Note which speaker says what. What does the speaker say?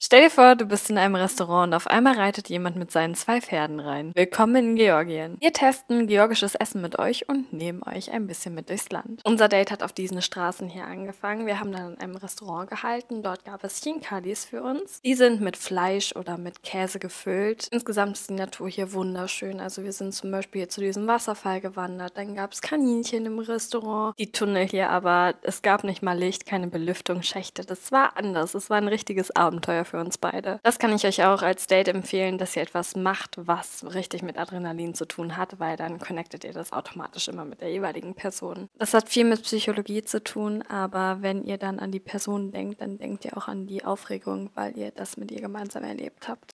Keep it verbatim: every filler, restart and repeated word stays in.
Speaker 1: Stell dir vor, du bist in einem Restaurant und auf einmal reitet jemand mit seinen zwei Pferden rein. Willkommen in Georgien. Wir testen georgisches Essen mit euch und nehmen euch ein bisschen mit durchs Land. Unser Date hat auf diesen Straßen hier angefangen. Wir haben dann in einem Restaurant gehalten. Dort gab es Chinkalis für uns. Die sind mit Fleisch oder mit Käse gefüllt. Insgesamt ist die Natur hier wunderschön. Also wir sind zum Beispiel hier zu diesem Wasserfall gewandert. Dann gab es Kaninchen im Restaurant. Die Tunnel hier aber, es gab nicht mal Licht, keine Belüftungsschächte. Das war anders. Es war ein richtiges Abenteuer für uns beide. Das kann ich euch auch als Date empfehlen, dass ihr etwas macht, was richtig mit Adrenalin zu tun hat, weil dann connectet ihr das automatisch immer mit der jeweiligen Person. Das hat viel mit Psychologie zu tun, aber wenn ihr dann an die Person denkt, dann denkt ihr auch an die Aufregung, weil ihr das mit ihr gemeinsam erlebt habt.